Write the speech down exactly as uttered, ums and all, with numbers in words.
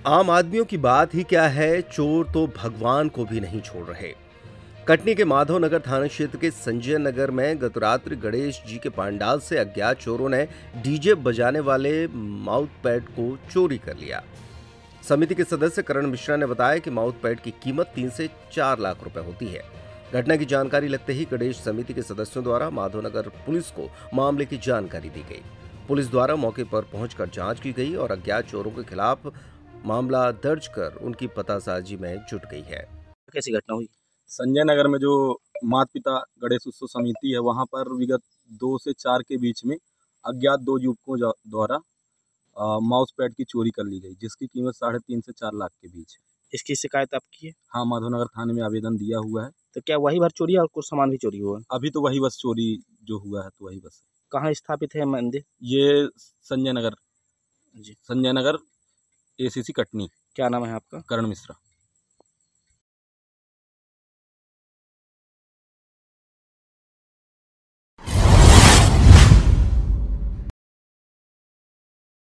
आम आदमियों की बात ही क्या है, चोर तो भगवान को भी नहीं छोड़ रहे। कटनी के माधव नगर थाना क्षेत्र के संजय नगर में गत रात्रि गणेश जी के पंडाल से अज्ञात चोरों ने डीजे बजाने वाले माउथ पैड को चोरी कर लिया। समिति के सदस्य करण मिश्रा ने बताया कि माउथ पैड की कीमत तीन से चार लाख रुपए होती है। घटना की जानकारी लगते ही गणेश समिति के सदस्यों द्वारा माधवनगर पुलिस को मामले की जानकारी दी गई। पुलिस द्वारा मौके पर पहुंचकर जांच की गई और अज्ञात चोरों के खिलाफ मामला दर्ज कर उनकी पतासाजी में जुट गई है। कैसी घटना हुई? संजय नगर में जो माता पिता गणेश उत्सव समिति है, वहां पर विगत दो से चार के बीच में अज्ञात दो युवकों द्वारा माउस पैड की चोरी कर ली गई, जिसकी कीमत साढ़े तीन से चार लाख के बीच है। इसकी शिकायत आप की है? हाँ, माधवनगर थाने में आवेदन दिया हुआ है। तो क्या वही भर चोरी है और कुछ सामान भी चोरी हुआ है? अभी तो वही बस चोरी जो हुआ है तो वही बस। कहाँ स्थापित है मंदिर? ये संजय नगर जी, संजय नगर एसीसी कटनी। क्या नाम है आपका? करण मिश्रा।